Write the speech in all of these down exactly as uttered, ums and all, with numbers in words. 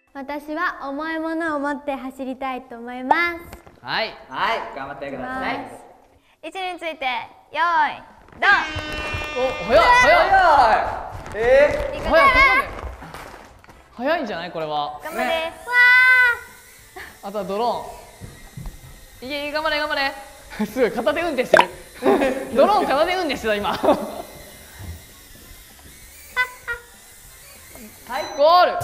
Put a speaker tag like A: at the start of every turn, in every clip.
A: 私は重いものを持って走りたいと思います。
B: はい
C: はい、頑張ってください。
D: 位置についてよーいドン。
B: お、早い早い
C: 早い。え
D: いくぞ。
B: 早い早いんじゃないこれは。
D: 頑張れ。
C: ね
B: あとはドローン。いけいけ頑張れ頑張れ。すごい片手運転してる。ドローン片手運転してた今。はいゴール。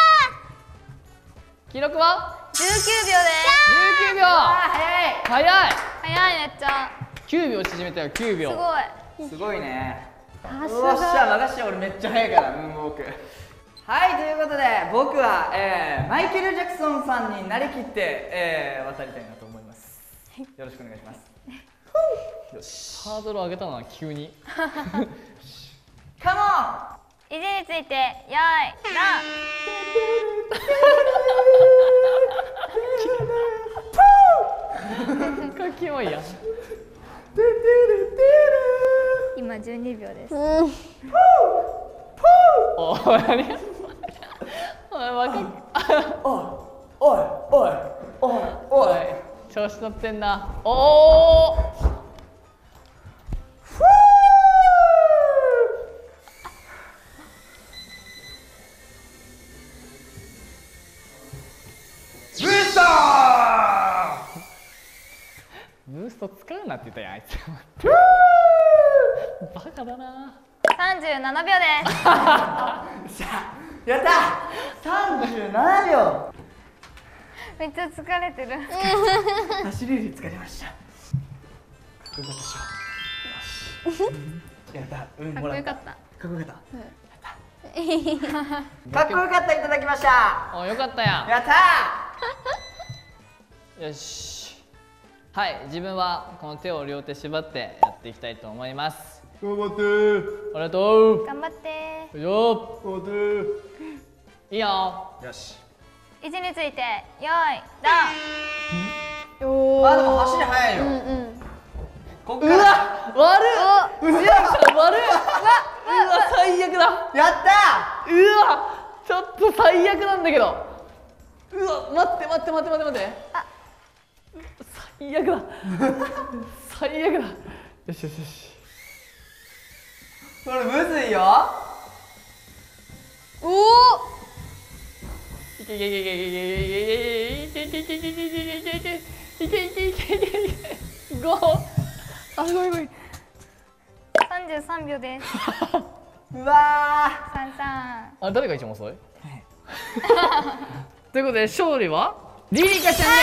B: 記録は
D: じゅうきゅうびょうです。
B: じゅうきゅうびょう。
C: 早い。
B: 早い。
D: 早いめっちゃ。
B: きゅうびょう縮めたよ。きゅうびょう。
D: すごい。
C: すごいね。
A: さす
C: うわっしゃ、
A: が。
C: 任して俺めっちゃ早いからムーンウォーク。はい、ということで僕は、えー、マイケル・ジャクソンさんになりきって、えー、渡りたいなと思います。よろしくお願いします。よし。
B: ハードル上げたな急に。
C: カモン。
D: 位置についてよーいドン。
B: かキモいやん。
D: 今じゅうにびょうです。
A: うん。
B: おい何や。おい若い。
C: おいおいおいおいおい。
B: おい調子乗ってんな。おお。
C: ブーストー。
B: ブースト使うなって言ったやんあいつ。バカだな。
D: さんじゅうななびょうです。
C: やったさんじゅうななびょう。
D: めっちゃ疲れてる。
C: 走りより疲れました。よかったでしょ。よし。やった。うん、
D: かっ
C: もらった。
D: こよかった。
C: かっこよかった。やった。かっこよかったいただきました。
B: およかったや
C: やった
B: ん。よし。はい自分はこの手を両手縛ってやっていきたいと思います。
C: ー。頑張ってー。
B: ありがとう。
D: 頑張って
B: よいしょ。
C: 頑張ってー。
B: いいよ。
C: よし。
D: 位置についてよーいドン。
A: お
C: あ、でも走り速いよ。
A: うんうん。
C: こっから。
B: うわ悪っ。うわ悪っ。うわ最悪だ。
C: やった
B: うわちょっと最悪なんだけど。うわ待って待って待って待って待って。最悪だ。最悪だ。よしよしよし。
C: ー。これむずいよ。
D: おお。
B: いけいけいけいけいけいけいけいけいけいけいけいけいけいけいけいけいけいけいけごあすごいごい
D: さんじゅうさんびょうです。
C: うわ
D: さんさん。
B: あ誰が一番遅いということで勝利はリリカちゃんです。
D: す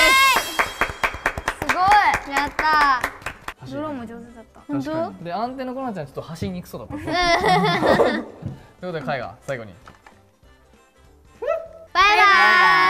D: ごい。
A: やったー。
D: ドローンも上手だった。
A: 本当？
B: で安定のコナちゃんちょっと走りにくそうだったということでカイが最後に
A: バイバーイ。